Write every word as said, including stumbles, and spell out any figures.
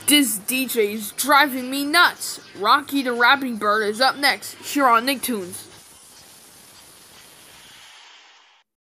This D J is driving me nuts. Rocky the Rapping Bird is up next, here on Nicktoons.